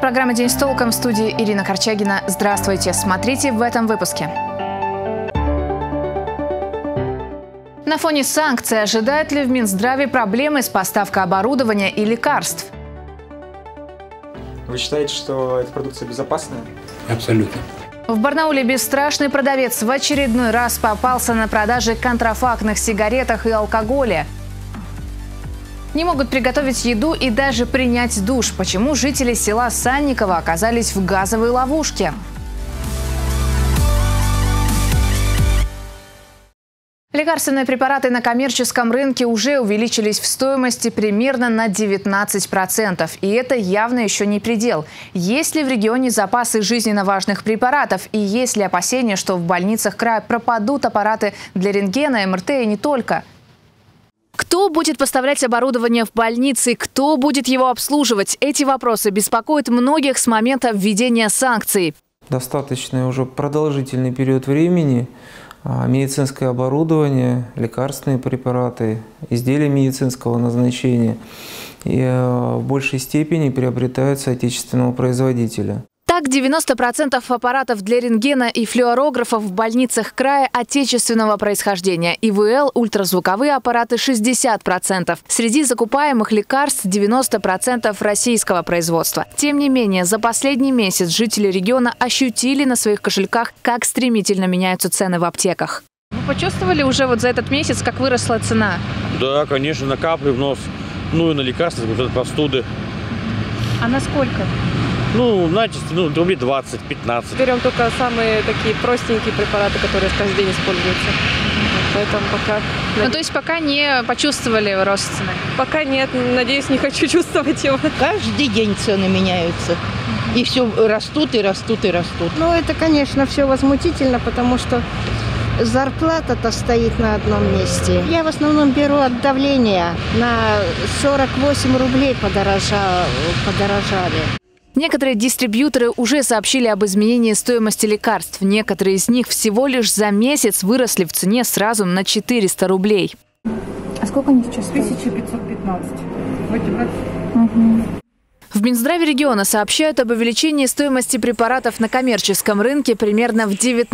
программа «День с толком», в студии Ирина Корчагина. Здравствуйте! Смотрите в этом выпуске. На фоне санкций ожидают ли в Минздраве проблемы с поставкой оборудования и лекарств? Вы считаете, что эта продукция безопасная? Абсолютно. В Барнауле бесстрашный продавец в очередной раз попался на продаже контрафактных сигаретах и алкоголя. Не могут приготовить еду и даже принять душ. Почему жители села Санниково оказались в газовой ловушке? Лекарственные препараты на коммерческом рынке уже увеличились в стоимости примерно на 19%. И это явно еще не предел. Есть ли в регионе запасы жизненно важных препаратов? И есть ли опасения, что в больницах края пропадут аппараты для рентгена, МРТ и не только? Кто будет поставлять оборудование в больницы? Кто будет его обслуживать? Эти вопросы беспокоят многих с момента введения санкций. Достаточно уже продолжительный период времени медицинское оборудование, лекарственные препараты, изделия медицинского назначения и в большей степени приобретаются отечественного производителя. Так, 90% аппаратов для рентгена и флюорографов в больницах края отечественного происхождения. ИВЛ, ультразвуковые аппараты 60%. Среди закупаемых лекарств 90% российского производства. Тем не менее, за последний месяц жители региона ощутили на своих кошельках, как стремительно меняются цены в аптеках. Вы почувствовали уже вот за этот месяц, как выросла цена? Да, конечно, на капли в нос, ну и на лекарства, от простуды. А на сколько? Ну, знаете, рублей 20-15. Берем только самые такие простенькие препараты, которые каждый день используются. Поэтому пока... Ну, то есть пока не почувствовали рост цены? Пока нет. Надеюсь, не хочу чувствовать его. Каждый день цены меняются. И все растут, и растут, и растут. Ну, это, конечно, все возмутительно, потому что зарплата-то стоит на одном месте. Я в основном беру от давления. На 48 рублей подорожали. Некоторые дистрибьюторы уже сообщили об изменении стоимости лекарств. Некоторые из них всего лишь за месяц выросли в цене сразу на 400 рублей. А сколько они сейчас стоят? 1515. В эти раз. В Минздраве региона сообщают об увеличении стоимости препаратов на коммерческом рынке примерно в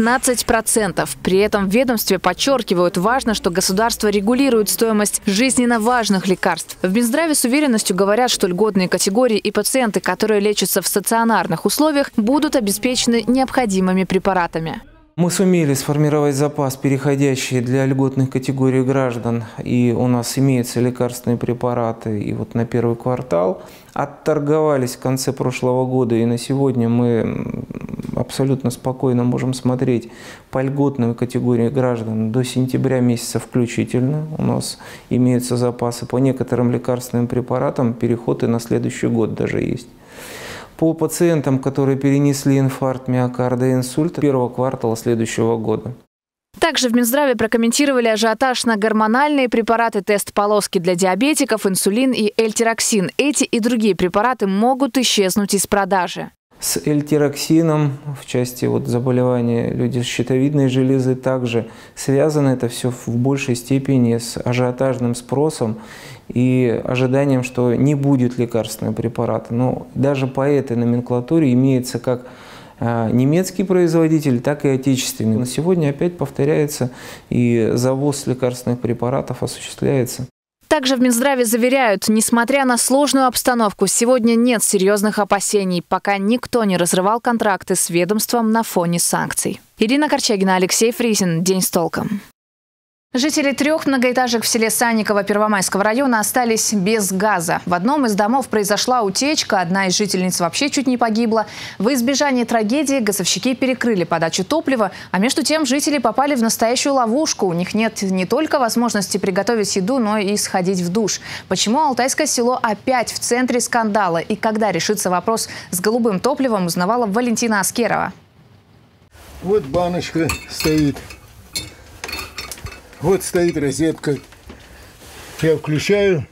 19%. При этом в ведомстве подчеркивают, важно, что государство регулирует стоимость жизненно важных лекарств. В Минздраве с уверенностью говорят, что льготные категории и пациенты, которые лечатся в стационарных условиях, будут обеспечены необходимыми препаратами. Мы сумели сформировать запас, переходящий для льготных категорий граждан, и у нас имеются лекарственные препараты. И вот на первый квартал отторговались в конце прошлого года, и на сегодня мы абсолютно спокойно можем смотреть по льготной категории граждан до сентября месяца включительно. У нас имеются запасы по некоторым лекарственным препаратам, переход и на следующий год даже есть. По пациентам, которые перенесли инфаркт миокарда и инсульт, первого квартала следующего года. Также в Минздраве прокомментировали ажиотаж на гормональные препараты, тест-полоски для диабетиков, инсулин и эльтироксин. Эти и другие препараты могут исчезнуть из продажи. С эльтироксином в части заболевания людей с щитовидной железой также связано это все в большей степени с ажиотажным спросом и ожиданием, что не будет лекарственного препарата. Но даже по этой номенклатуре имеется как немецкий производитель, так и отечественный. На сегодня опять повторяется, и завоз лекарственных препаратов осуществляется. Также в Минздраве заверяют, несмотря на сложную обстановку, сегодня нет серьезных опасений, пока никто не разрывал контракты с ведомством на фоне санкций. Ирина Корчагина, Алексей Фризин. День с толком. Жители 3 многоэтажек в селе Санниково Первомайского района остались без газа. В одном из домов произошла утечка, одна из жительниц вообще чуть не погибла. В избежание трагедии газовщики перекрыли подачу топлива, а между тем жители попали в настоящую ловушку. У них нет не только возможности приготовить еду, но и сходить в душ. Почему Алтайское село опять в центре скандала и когда решится вопрос с голубым топливом, узнавала Валентина Аскерова. Вот баночка стоит. Вот стоит розетка. Я включаю.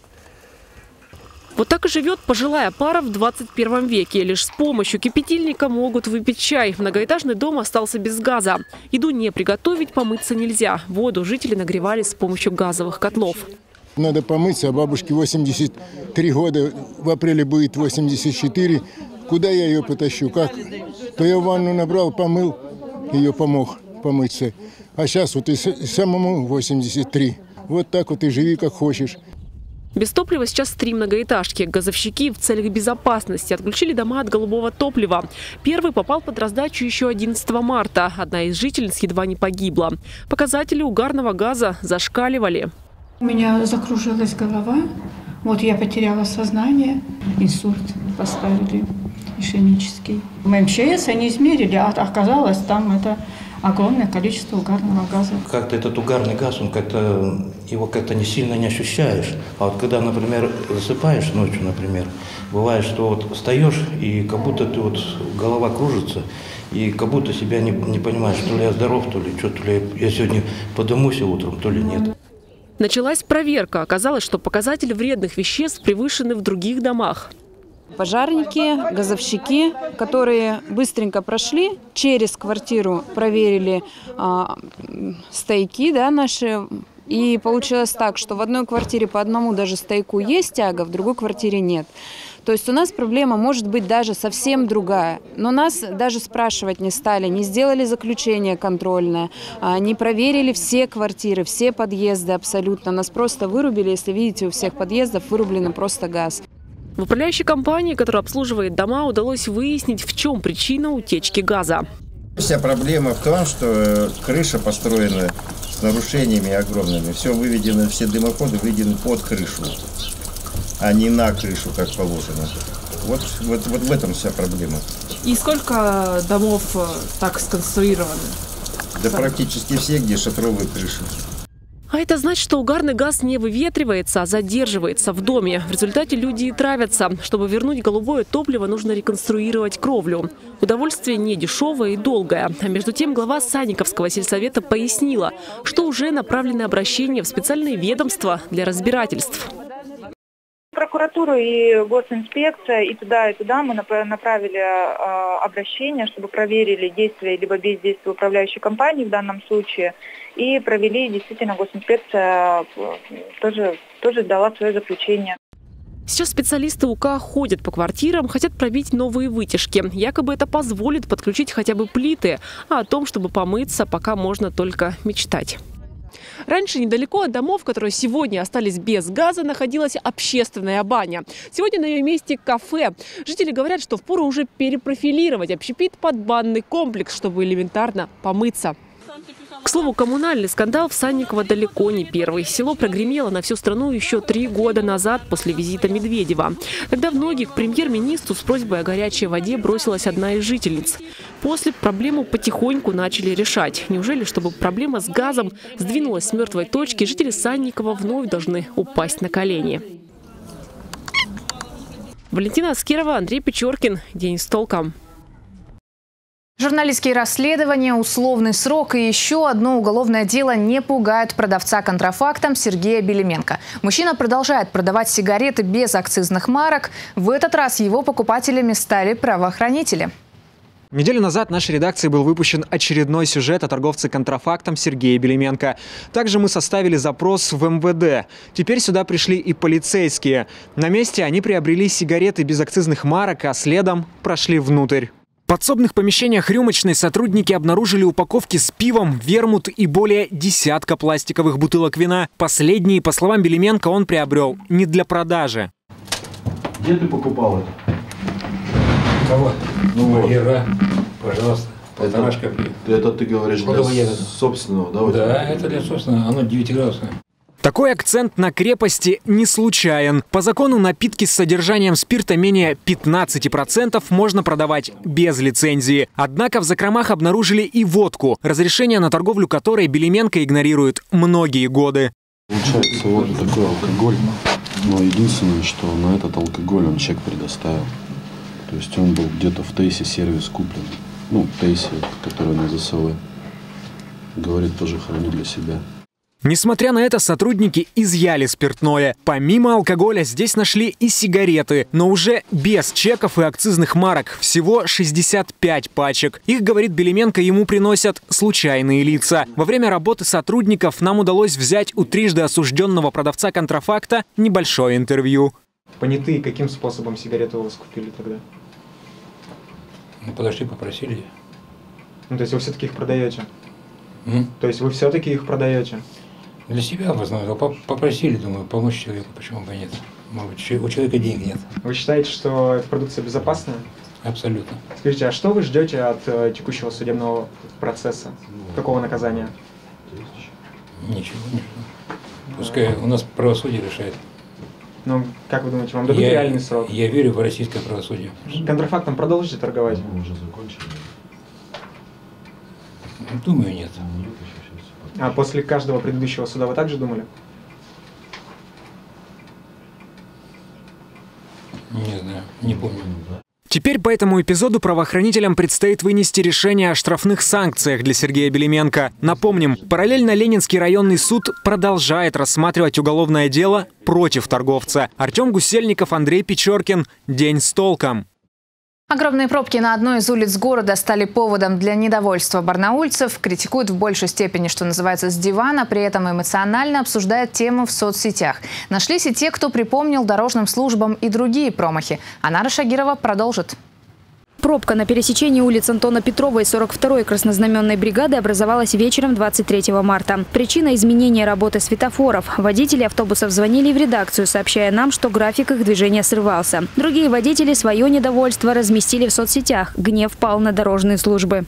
Вот так и живет пожилая пара в 21 веке. Лишь с помощью кипятильника могут выпить чай. Многоэтажный дом остался без газа. Еду не приготовить, помыться нельзя. Воду жители нагревали с помощью газовых котлов. Надо помыться, а бабушке 83 года, в апреле будет 84. Куда я ее потащу? Как? То я ванну набрал, помыл, ее помог помыться. А сейчас вот и самому 83. Вот так вот и живи как хочешь. Без топлива сейчас 3 многоэтажки. Газовщики в целях безопасности отключили дома от голубого топлива. Первый попал под раздачу еще 11 марта. Одна из жительниц едва не погибла. Показатели угарного газа зашкаливали. У меня закружилась голова. Вот я потеряла сознание. Инсульт поставили ишемический. В МЧС они измерили, а оказалось там это огромное количество угарного газа. Как-то этот угарный газ, его как-то не сильно не ощущаешь. А вот когда, например, засыпаешь ночью, например, бывает, что вот встаешь и как будто ты вот голова кружится, и как будто себя не понимаешь, то ли я здоров, то ли я сегодня подымусь утром, то ли нет. Началась проверка. Оказалось, что показатели вредных веществ превышены в других домах. Пожарники, газовщики, которые быстренько прошли через квартиру, проверили стояки, наши. И получилось так, что в одной квартире по одному даже стояку есть тяга, в другой квартире нет. То есть у нас проблема может быть даже совсем другая. Но нас даже спрашивать не стали, не сделали заключение контрольное, не проверили все квартиры, все подъезды абсолютно. Нас просто вырубили, если видите, у всех подъездов вырублен просто газ. В управляющей компании, которая обслуживает дома, удалось выяснить, в чем причина утечки газа. Вся проблема в том, что крыша построена с нарушениями огромными. Все выведено, все дымоходы выведены под крышу, а не на крышу, как положено. Вот в этом вся проблема. И сколько домов так сконструированы? Да практически все, где шатровые крыши. А это значит, что угарный газ не выветривается, а задерживается в доме. В результате люди и травятся. Чтобы вернуть голубое топливо, нужно реконструировать кровлю. Удовольствие не дешевое и долгое. А между тем глава Санниковского сельсовета пояснила, что уже направлены обращения в специальные ведомства для разбирательств. Прокуратуру и госинспекция, и туда мы направили обращение, чтобы проверили действия либо бездействие управляющей компании в данном случае, и провели, действительно, госинспекция тоже дала свое заключение. Сейчас специалисты УК ходят по квартирам, хотят пробить новые вытяжки. Якобы это позволит подключить хотя бы плиты, а о том, чтобы помыться, пока можно только мечтать. Раньше недалеко от домов, которые сегодня остались без газа, находилась общественная баня. Сегодня на ее месте кафе. Жители говорят, что впору уже перепрофилировать общепит под банный комплекс, чтобы элементарно помыться. К слову, коммунальный скандал в Санниково далеко не первый. Село прогремело на всю страну еще 3 года назад после визита Медведева. Тогда в ноги к премьер-министру с просьбой о горячей воде бросилась одна из жительниц. После проблему потихоньку начали решать. Неужели, чтобы проблема с газом сдвинулась с мертвой точки, жители Санникова вновь должны упасть на колени? Валентина Аскерова, Андрей Печоркин. День с толком. Журналистские расследования, условный срок и еще одно уголовное дело не пугают продавца контрафактом Сергея Белименко. Мужчина продолжает продавать сигареты без акцизных марок. В этот раз его покупателями стали правоохранители. Неделю назад в нашей редакции был выпущен очередной сюжет о торговце контрафактом Сергее Белименко. Также мы составили запрос в МВД. Теперь сюда пришли и полицейские. На месте они приобрели сигареты без акцизных марок, а следом прошли внутрь. В подсобных помещениях рюмочной сотрудники обнаружили упаковки с пивом, вермут и более десятка пластиковых бутылок вина. Последние, по словам Белименко, он приобрел не для продажи. Где ты покупал это? Кого? Ну, Вера, пожалуйста, полторашка пьет. Это ты говоришь для собственного, да? Да, это для собственного, оно 9-градусное. Такой акцент на крепости не случайен. По закону напитки с содержанием спирта менее 15% можно продавать без лицензии. Однако в закромах обнаружили и водку, разрешение на торговлю которой Белименко игнорирует многие годы. Получается, вот такой алкоголь, но единственное, что на этот алкоголь он чек предоставил. То есть он был где-то в Тейсе сервис куплен. Ну, Тейсе, который на ЗСВ. Говорит, тоже храню для себя. Несмотря на это, сотрудники изъяли спиртное. Помимо алкоголя здесь нашли и сигареты, но уже без чеков и акцизных марок. Всего 65 пачек. Их, говорит Белименко, ему приносят случайные лица. Во время работы сотрудников нам удалось взять у трижды осужденного продавца контрафакта небольшое интервью. Понятые каким способом сигареты у вас купили тогда? Ну, подошли, попросили. Ну, то есть вы все-таки их продаете? То есть вы все-таки их продаете? Для себя в основном. Попросили, думаю, помочь человеку, почему бы нет. Может быть, у человека денег нет. Вы считаете, что эта продукция безопасная? Абсолютно. Скажите, а что вы ждете от текущего судебного процесса? Какого наказания? Ничего не жду. Пускай у нас правосудие решает. Ну, как вы думаете, вам дадут реальный срок? Я верю в российское правосудие. Контрафактом продолжите торговать? Мы уже закончили. Думаю, нет. А после каждого предыдущего суда вы также думали? Не знаю, не помню. Теперь по этому эпизоду правоохранителям предстоит вынести решение о штрафных санкциях для Сергея Белименко. Напомним, параллельно Ленинский районный суд продолжает рассматривать уголовное дело против торговца. Артем Гусельников, Андрей Печоркин. День с толком. Огромные пробки на одной из улиц города стали поводом для недовольства барнаульцев. Критикуют в большей степени, что называется, с дивана, при этом эмоционально обсуждают тему в соцсетях. Нашлись и те, кто припомнил дорожным службам и другие промахи. Анара Шагирова продолжит. Пробка на пересечении улиц Антона Петрова и 42-й краснознаменной бригады образовалась вечером 23 марта. Причина – изменения работы светофоров. Водители автобусов звонили в редакцию, сообщая нам, что график их движения срывался. Другие водители свое недовольство разместили в соцсетях. Гнев пал на дорожные службы.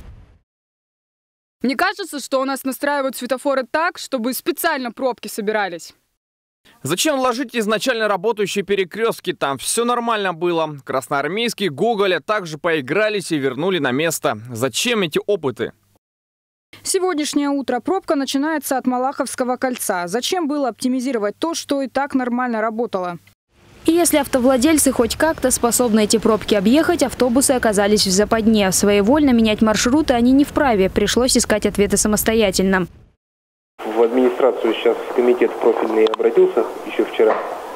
Мне кажется, что у нас настраивают светофоры так, чтобы специально пробки собирались. Зачем ложить изначально работающие перекрестки? Там все нормально было. Красноармейский, Гоголя также поигрались и вернули на место. Зачем эти опыты? Сегодняшнее утро пробка начинается от Малаховского кольца. Зачем было оптимизировать то, что и так нормально работало? И если автовладельцы хоть как-то способны эти пробки объехать, автобусы оказались в западне. Своевольно менять маршруты они не вправе. Пришлось искать ответы самостоятельно. В администрацию сейчас комитет профильный обратился еще вчера.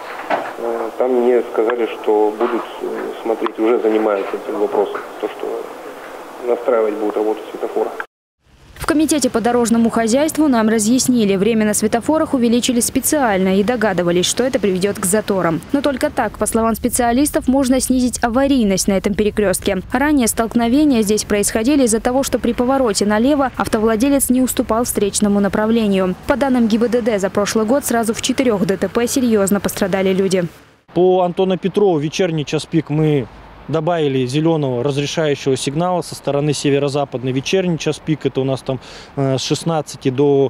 Там мне сказали, что будут смотреть, уже занимаются этим вопросом, то, что настраивать будут работу светофора. В комитете по дорожному хозяйству нам разъяснили, время на светофорах увеличили специально и догадывались, что это приведет к заторам. Но только так, по словам специалистов, можно снизить аварийность на этом перекрестке. Ранее столкновения здесь происходили из-за того, что при повороте налево автовладелец не уступал встречному направлению. По данным ГИБДД, за прошлый год сразу в 4 ДТП серьезно пострадали люди. По Антона Петрова вечерний час пик мы добавили зеленого разрешающего сигнала со стороны северо-западной. Вечерний час пик это у нас там с 16 до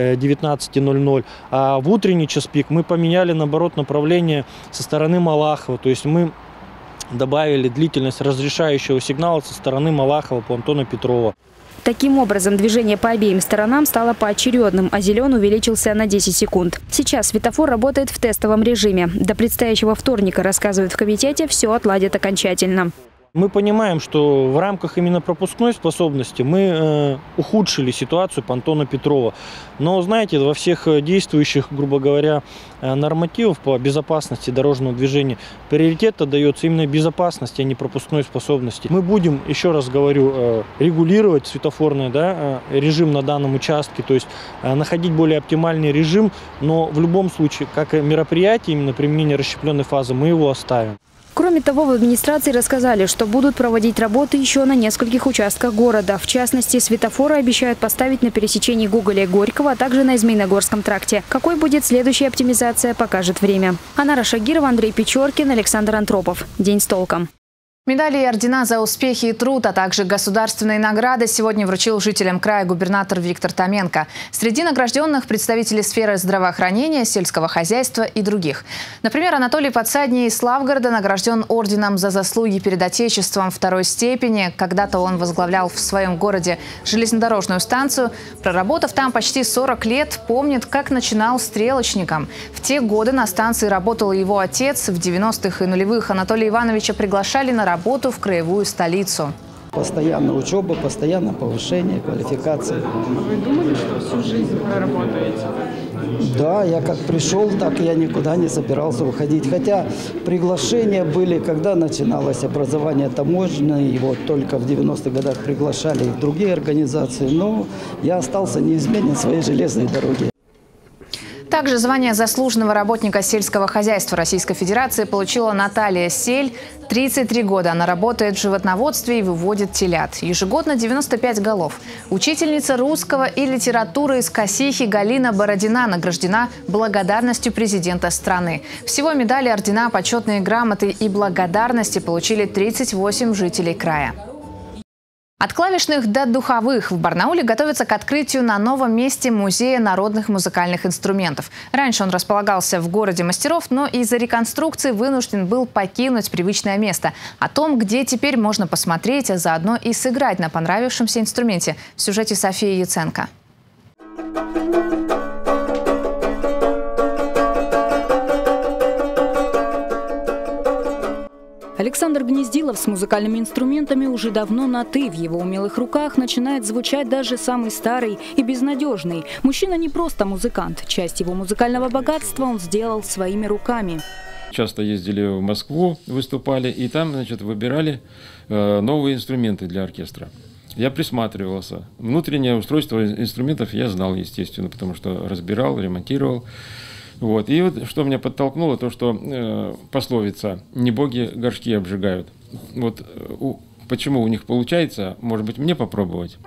19:00. А в утренний час пик мы поменяли, наоборот, направление со стороны Малахова. То есть мы добавили длительность разрешающего сигнала со стороны Малахова по Антона Петрова. Таким образом, движение по обеим сторонам стало поочередным, а зеленый увеличился на 10 секунд. Сейчас светофор работает в тестовом режиме. До предстоящего вторника, рассказывают в комитете, все отладят окончательно. Мы понимаем, что в рамках именно пропускной способности мы ухудшили ситуацию по Антону Петрова. Но, знаете, во всех действующих, грубо говоря, нормативов по безопасности дорожного движения приоритет отдается именно безопасности, а не пропускной способности. Мы будем, еще раз говорю, регулировать светофорный режим на данном участке, то есть находить более оптимальный режим, но в любом случае, как и мероприятие, именно применение расщепленной фазы, мы его оставим. Кроме того, в администрации рассказали, что будут проводить работы еще на нескольких участках города. В частности, светофоры обещают поставить на пересечении Гоголя и Горького, а также на Змеиногорском тракте. Какой будет следующая оптимизация, покажет время. Анара Шагирова, Андрей Печоркин, Александр Антропов. День с толком. Медали и ордена за успехи и труд, а также государственные награды сегодня вручил жителям края губернатор Виктор Томенко. Среди награжденных представители сферы здравоохранения, сельского хозяйства и других. Например, Анатолий Подсадний из Славгорода награжден орденом за заслуги перед Отечеством второй степени. Когда-то он возглавлял в своем городе железнодорожную станцию. Проработав там почти 40 лет, помнит, как начинал стрелочником. В те годы на станции работал его отец. В 90-х и нулевых Анатолия Ивановича приглашали на работу в краевую столицу. Постоянно учеба, постоянно повышение квалификации. Вы думали, что всю жизнь проработаете? Да, я как пришел, так я никуда не собирался уходить. Хотя приглашения были, когда начиналось образование таможенное, и вот только в 90-х годах приглашали и в другие организации. Но я остался неизменен своей железной дороге. Также звание заслуженного работника сельского хозяйства Российской Федерации получила Наталья Сель. 33 года она работает в животноводстве и выводит телят. Ежегодно 95 голов. Учительница русского и литературы из Косихи Галина Бородина награждена благодарностью президента страны. Всего медали, ордена, почетные грамоты и благодарности получили 38 жителей края. От клавишных до духовых в Барнауле готовятся к открытию на новом месте Музея народных музыкальных инструментов. Раньше он располагался в городе мастеров, но из-за реконструкции вынужден был покинуть привычное место. О том, где теперь можно посмотреть, а заодно и сыграть на понравившемся инструменте, в сюжете Софии Яценко. Александр Гнездилов с музыкальными инструментами уже давно на «ты». В его умелых руках начинает звучать даже самый старый и безнадежный. Мужчина не просто музыкант. Часть его музыкального богатства он сделал своими руками. Часто ездили в Москву, выступали, и там, значит, выбирали новые инструменты для оркестра. Я присматривался. Внутреннее устройство инструментов я знал, естественно, потому что разбирал, ремонтировал. Вот. И вот что меня подтолкнуло, то, что пословица «не боги горшки обжигают». Вот почему у них получается, может быть, мне попробовать?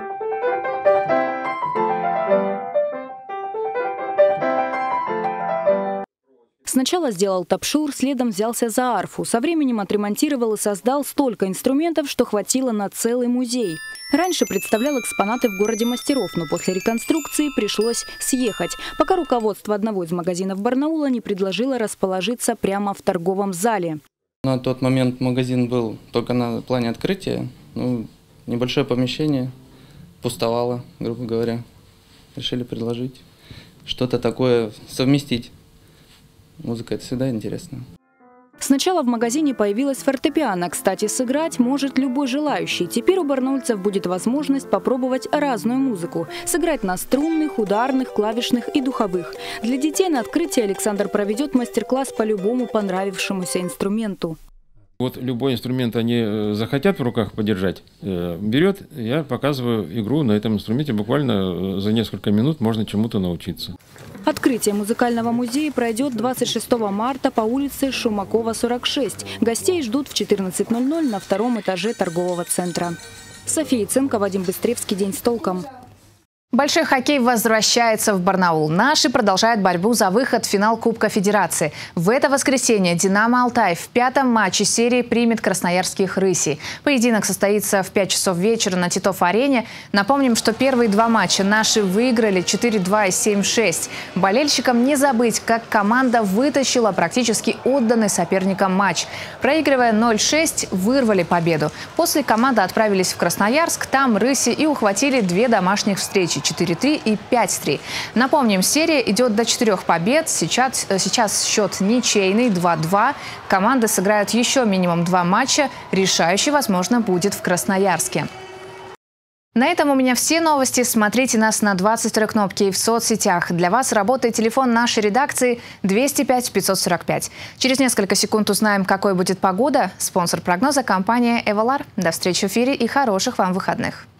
Сначала сделал тапшур, следом взялся за арфу. Со временем отремонтировал и создал столько инструментов, что хватило на целый музей. Раньше представлял экспонаты в городе мастеров, но после реконструкции пришлось съехать, пока руководство одного из магазинов Барнаула не предложило расположиться прямо в торговом зале. На тот момент магазин был только на плане открытия. Небольшое помещение пустовало, грубо говоря. Решили предложить что-то такое совместить. Музыка – это всегда интересно. Сначала в магазине появилась фортепиано. Кстати, сыграть может любой желающий. Теперь у барнаульцев будет возможность попробовать разную музыку. Сыграть на струнных, ударных, клавишных и духовых. Для детей на открытии Александр проведет мастер-класс по любому понравившемуся инструменту. Вот любой инструмент они захотят в руках подержать, берет, я показываю игру на этом инструменте. Буквально за несколько минут можно чему-то научиться. Открытие музыкального музея пройдет 26 марта по улице Шумакова, 46. Гостей ждут в 14:00 на втором этаже торгового центра. София Яценко, Вадим Быстревский. День с толком. Большой хоккей возвращается в Барнаул. Наши продолжают борьбу за выход в финал Кубка Федерации. В это воскресенье «Динамо Алтай» в 5-м матче серии примет красноярских «Рысей». Поединок состоится в 5 часов вечера на Титов-арене. Напомним, что первые два матча наши выиграли 4-2 и 7-6. Болельщикам не забыть, как команда вытащила практически отданный соперникам матч. Проигрывая 0-6, вырвали победу. После команды отправились в Красноярск. Там «Рыси» и ухватили 2 домашних встречи. 4-3 и 5-3. Напомним, серия идет до 4 побед. Сейчас счет ничейный 2-2. Команды сыграют еще минимум 2 матча. Решающий, возможно, будет в Красноярске. На этом у меня все новости. Смотрите нас на 22 кнопке и в соцсетях. Для вас работает телефон нашей редакции 205 545. Через несколько секунд узнаем, какой будет погода. Спонсор прогноза – компания «Эвалар». До встречи в эфире и хороших вам выходных.